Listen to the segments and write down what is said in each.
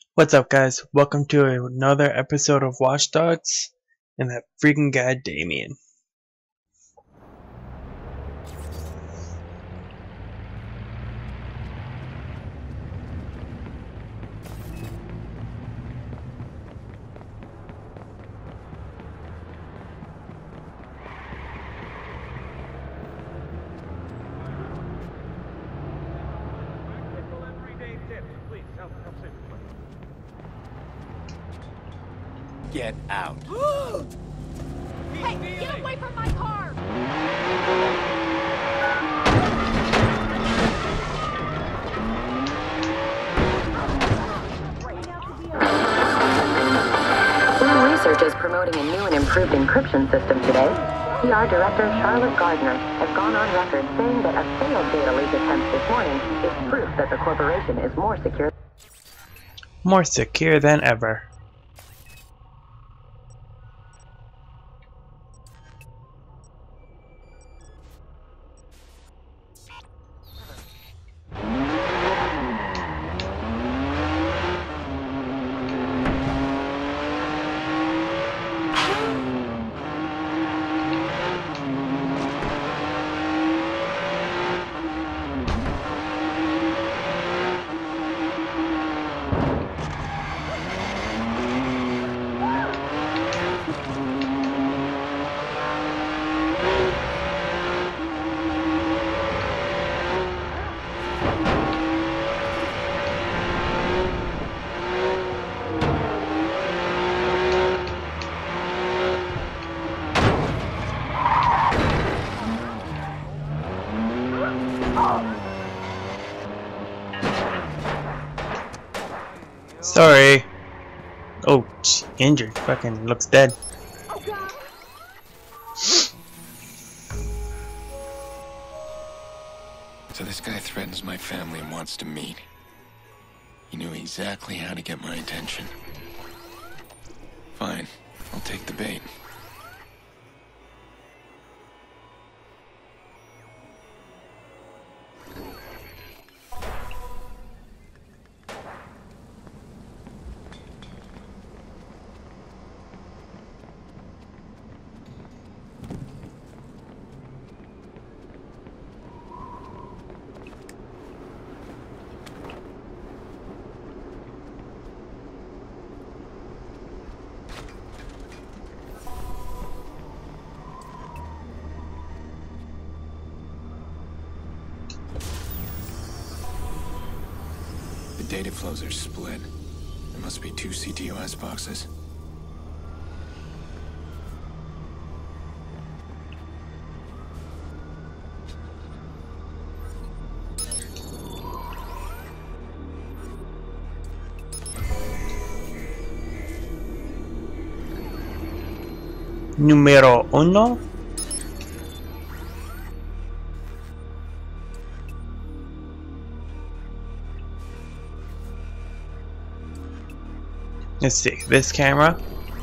What's up, guys? Welcome to another episode of Watch Dogs and that freaking guy, Damien. Get out. Hey, get away from my car! Bloom Research is promoting a new and improved encryption system today. PR Director Charlotte Gardner has gone on record saying that a failed data leak attempt this morning is proof that the corporation is more secure. More secure than ever. Sorry. Oh, injured. Fucking looks dead. So this guy threatens my family and wants to meet. He knew exactly how to get my attention. Fine, I'll take the bait. The data flows are split. There must be two CTOS boxes. Numero uno. Let's see, this camera.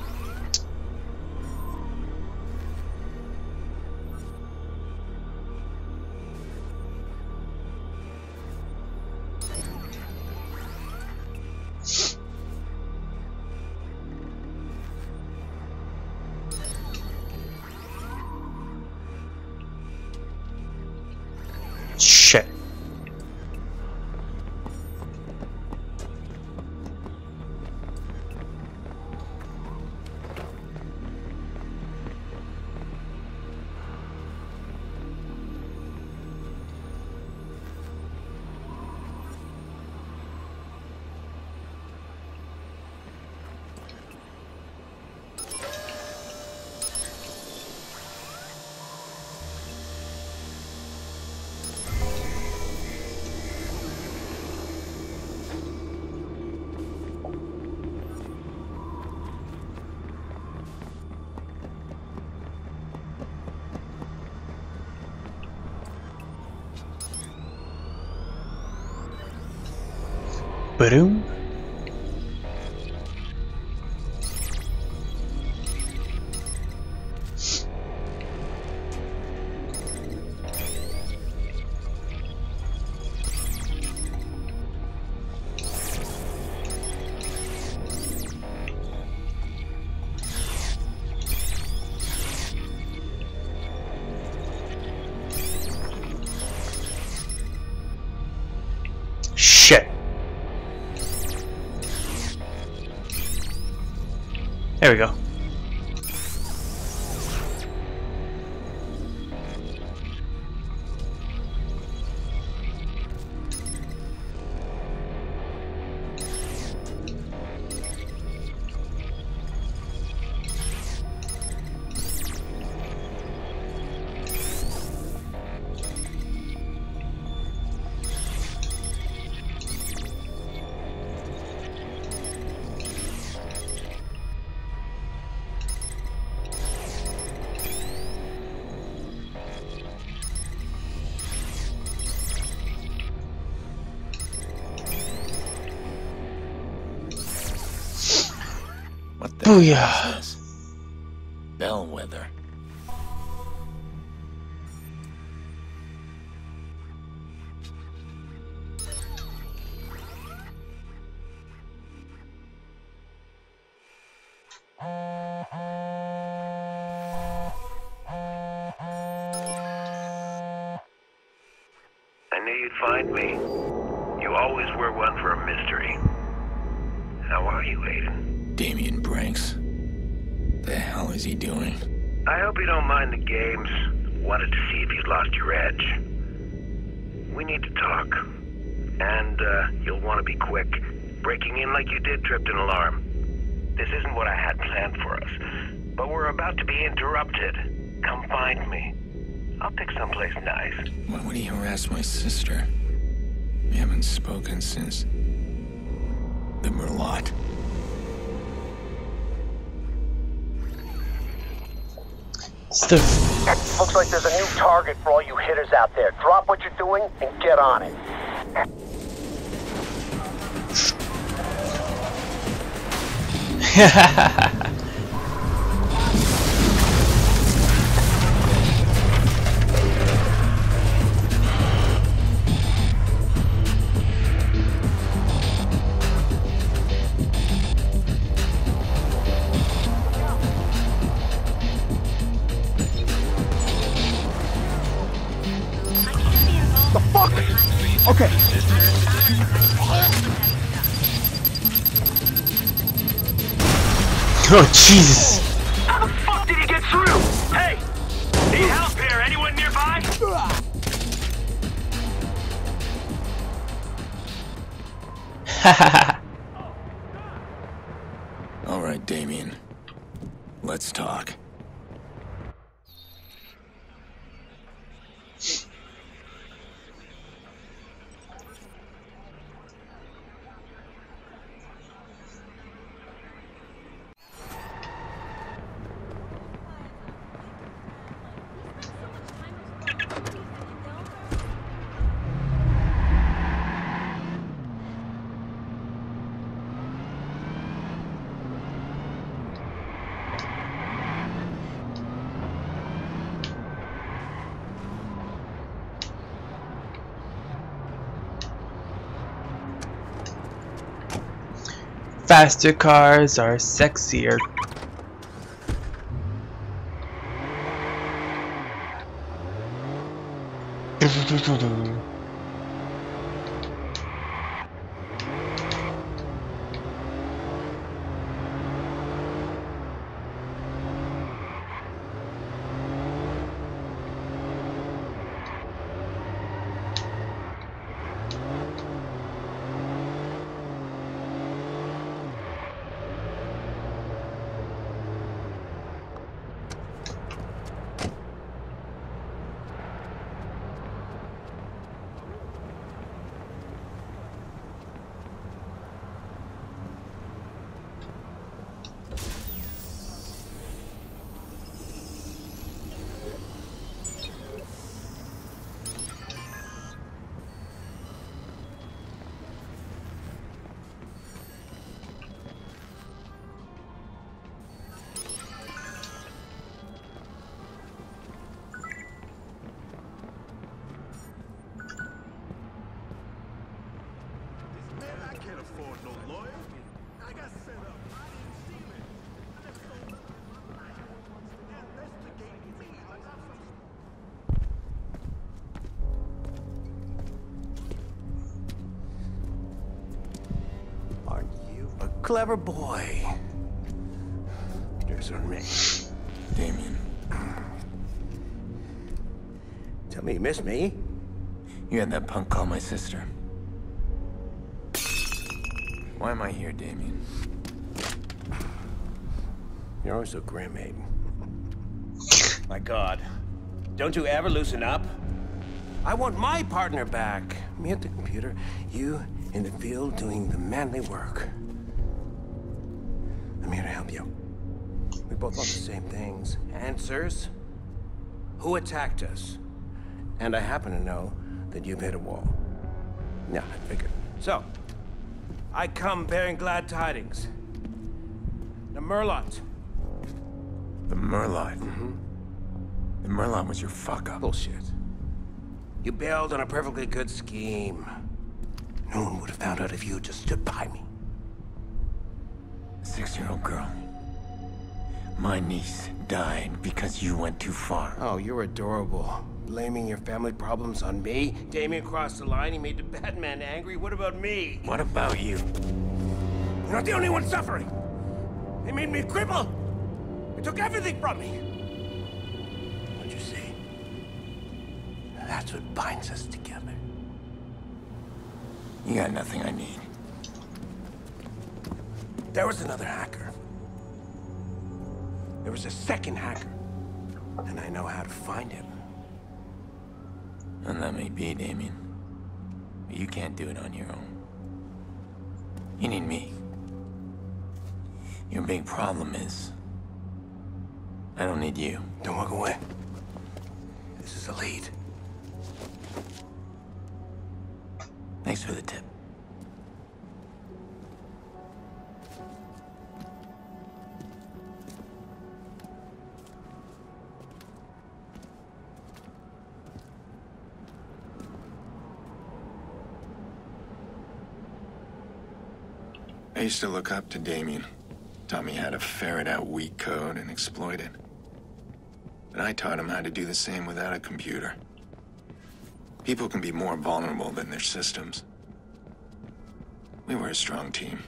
Shit. Boom. There we go. What the Booyah. hell is this? Bellwether. I knew you'd find me. You always were one for a mystery. How are you, Aiden? Damien Branks. The hell is he doing? I hope you don't mind the games. Wanted to see if you'd lost your edge. We need to talk. And, you'll want to be quick. Breaking in like you did tripped an alarm. This isn't what I had planned for us. But we're about to be interrupted. Come find me. I'll pick someplace nice. Why would he harass my sister? We haven't spoken since the Merlot. Stuff. Looks like there's a new target for all you hitters out there. Drop what you're doing and get on it. The fuck? Okay. Oh, Jesus. How the fuck did he get through? Hey! Need help here? Anyone nearby? All right, Damien. Let's talk. Faster cars are sexier. Aren't you a clever boy? Partners on me. Damien, Tell me you miss me? you had that punk call my sister. Why am I here, Damien? You're always so grim, Aiden. My God. Don't you ever loosen up? I want my partner back. Me at the computer, you in the field doing the manly work. I'm here to help you. We both want the same things. Answers. Who attacked us? And I happen to know that you've hit a wall. Yeah, I figured. So, I come bearing glad tidings. The Merlot. The Merlot? The Merlot was your fuck-up. Bullshit. You bailed on a perfectly good scheme. No one would have found out if you had just stood by me. A 6-year-old girl. My niece died because you went too far. Oh, you're adorable. Blaming your family problems on me? Damien crossed the line, he made the Batman angry. What about me? What about you? You're not the only one suffering. They made me a cripple. They took everything from me. Don't you see? That's what binds us together. You got nothing I need. There was another hacker. There was a second hacker. And I know how to find him. And that may be, Damien. But you can't do it on your own. You need me. Your big problem is... I don't need you. Don't walk away. This is a lead. Thanks for the tip. I used to look up to Damien. Taught me how to ferret out weak code and exploit it. But I taught him how to do the same without a computer. People can be more vulnerable than their systems. We were a strong team.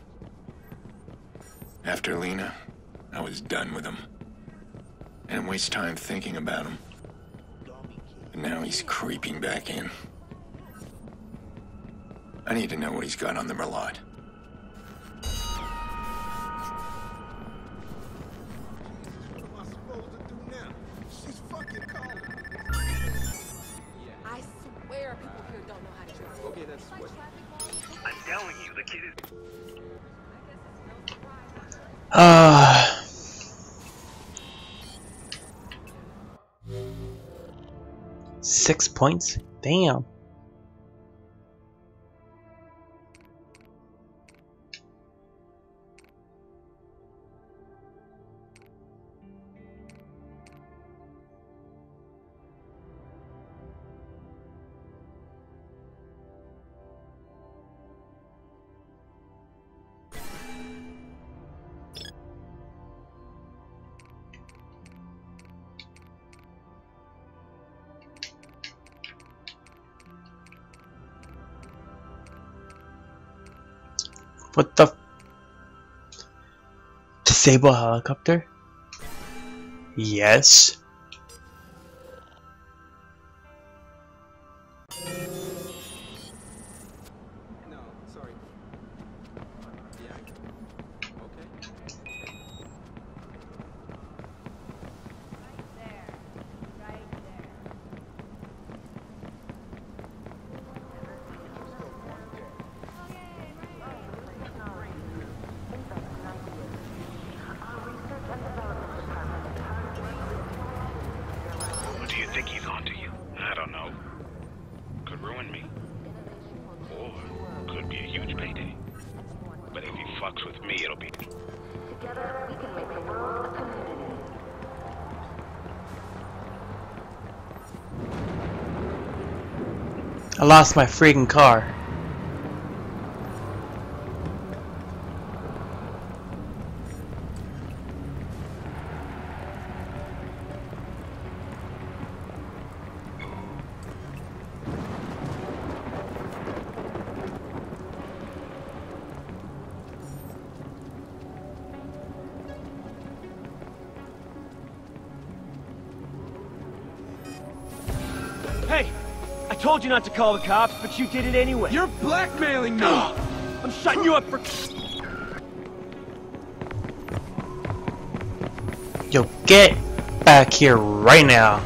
After Lena, I was done with him. I didn't waste time thinking about him. But now he's creeping back in. I need to know what he's got on the Merlot. I swear people here don't know how to drive. Okay, that's what. I'm telling you, the kid is... 6 points? Damn. What the? Disable helicopter? Yes. No, sorry. Yeah. Okay. What do you think he's onto you? I don't know. Could ruin me. Or could be a huge payday. But if he fucks with me, it'll be... Together, we can make the world a community. I lost my freaking car. Hey! I told you not to call the cops, but you did it anyway. You're blackmailing me! I'm shutting you up for... Yo, get back here right now.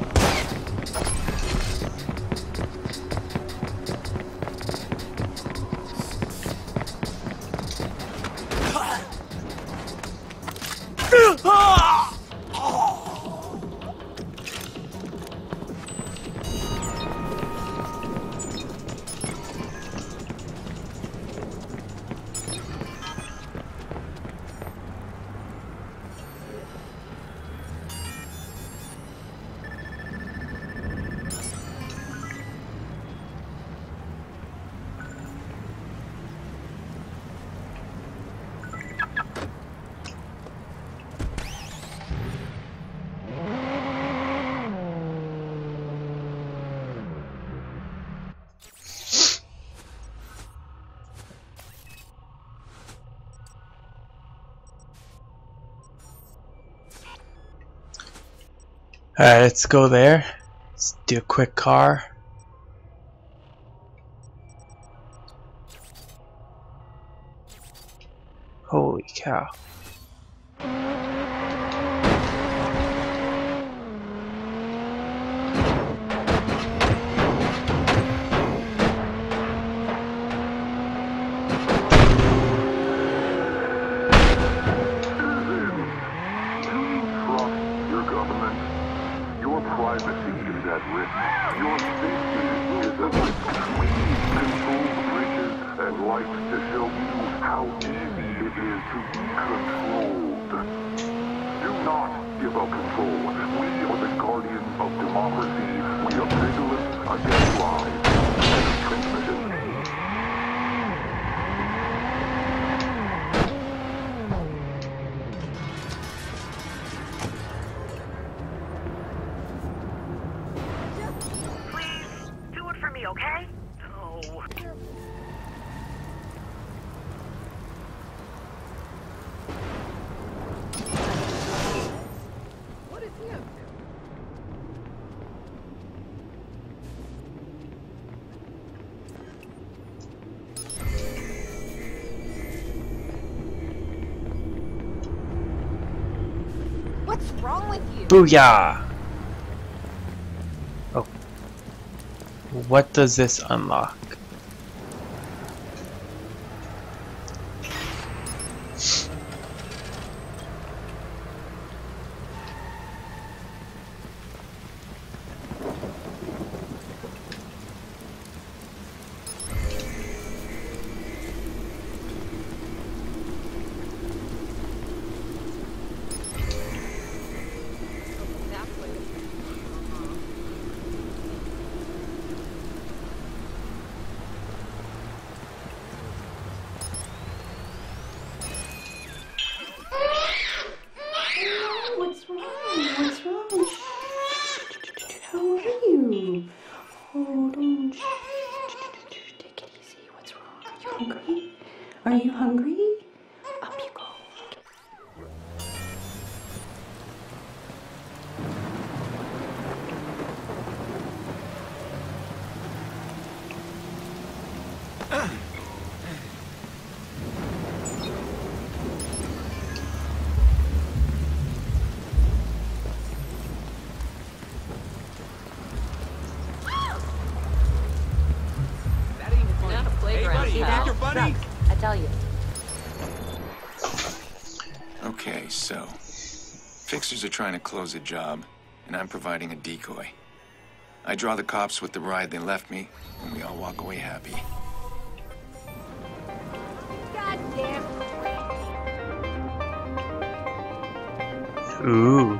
Alright, let's go there. Let's do a quick car. Holy cow. What's wrong with you? Booyah! Oh. What does this unlock? What's wrong? What's wrong? How are you? Hold on. Take it easy. What's wrong? Are you hungry? Are you hungry? Up you go. I tell you. Okay, so fixers are trying to close a job, and I'm providing a decoy. I draw the cops with the ride they left me, and we all walk away happy. Goddamn. Ooh.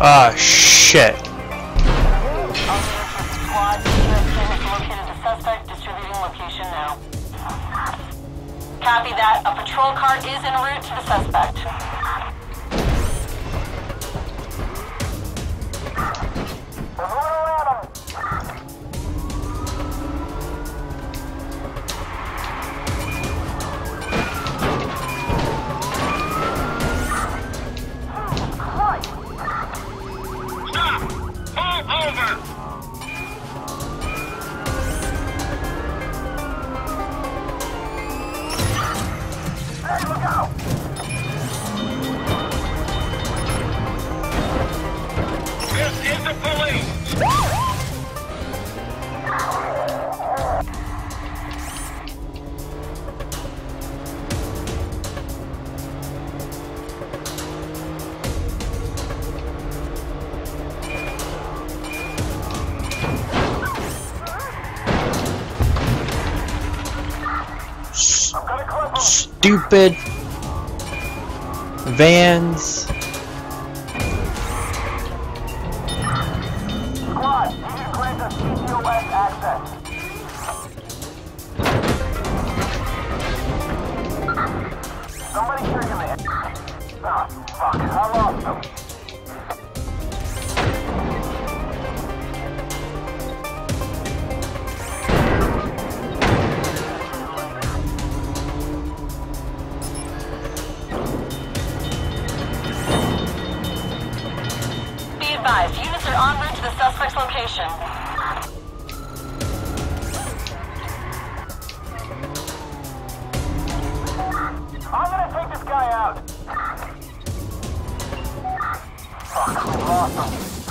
Ah, shit. Copy that. A patrol car is en route to the suspect. Stupid vans. Squad, you need to grant us CTOS access. Somebody checking the... Ah, fuck, I lost them. Units are en route to the suspect's location. I'm gonna take this guy out. Fuck, we lost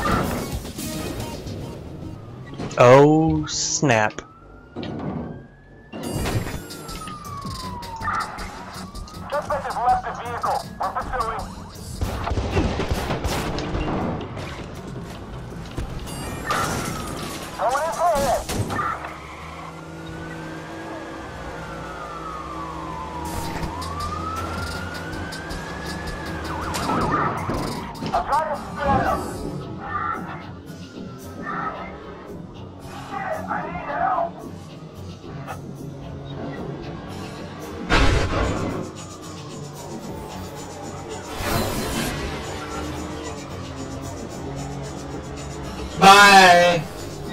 him. Oh, snap. Suspect has left the vehicle. We're pursuing. Going in for it. I'm trying to split him. Shit, I need help. Bye.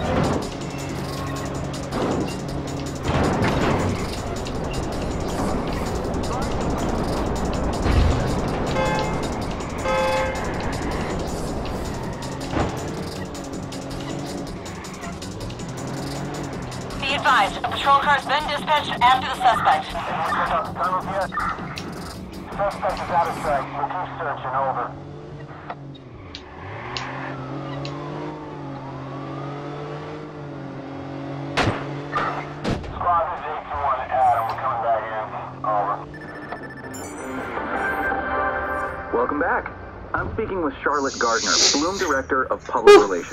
Be advised, a patrol car's been dispatched after the suspect. Anyone check out the tunnels yet? Suspect is out of sight. We'll keep searching. Over. Squad, this is 821 Adam. We're coming back in. Over. Welcome back. I'm speaking with Charlotte Gardner, Bloom Director of Public Relations.